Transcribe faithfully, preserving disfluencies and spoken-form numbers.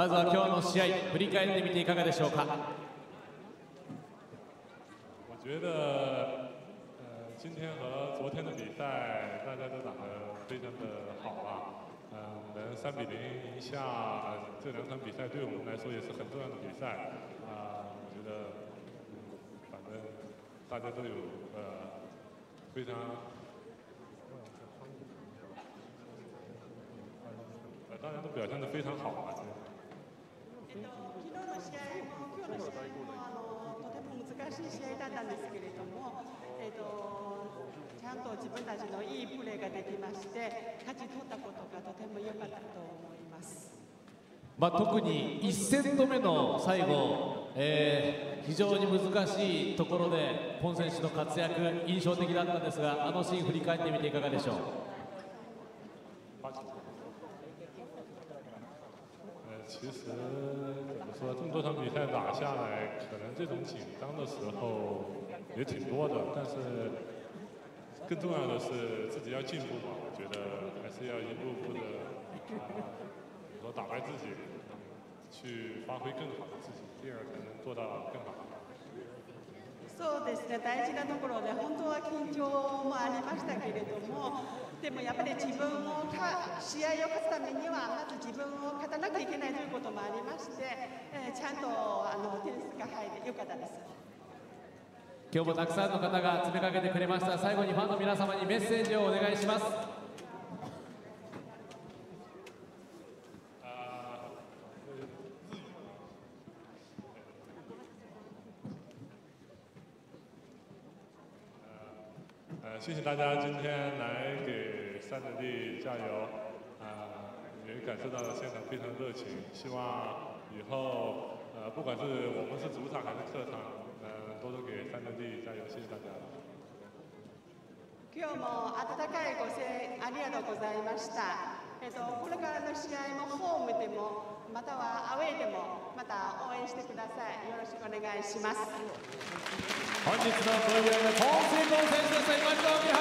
まずは今日の試合振り返ってみていかがでしょうか。 我觉得，呃，今天和昨天的比赛，大家都打得非常的好吧。嗯、呃，能三比零赢下、呃、这两场比赛，对我们来说也是很重要的比赛。啊、呃，我觉得，嗯，反正大家都有呃非常，呃，大家都表现得非常好吧。 えっと、昨日の試合も今日の試合もあのとても難しい試合だったんですけれども、えっと、ちゃんと自分たちのいいプレーができまして勝ち取ったことがとても良かったと思います。 まあ、特にいちセット目の最後、えー、非常に難しいところでポン選手の活躍印象的だったんですが、あのシーン振り返ってみていかがでしょう。 其实怎么说，这么多场比赛打下来，可能这种紧张的时候也挺多的，但是更重要的是自己要进步嘛。我觉得还是要一步步的，呃，比如说打败自己，去发挥更好的自己，第二才能做到更好。 そうですね、大事なところで本当は緊張もありましたけれども、でもやっぱり自分をか試合を勝つためにはまず自分を勝たなきゃいけないということもありまして、えー、ちゃんとあの点数が入ってよかったです。 今日もたくさんの方が詰めかけてくれました。最後にファンの皆様にメッセージをお願いします。 呃，谢谢大家今天来给三德地加油，啊、呃，也感受到了现场非常热情。希望以后，呃，不管是我们是主场还是客场，呃，多多给三德地加油。谢谢大家。 今日も温かいご声援ありがとうございました。えっと、これからの試合もホームでもまたはアウェーでもまた応援してください。よろしくお願いします。 本日のプログラム、ポンセイコン選手でした。今井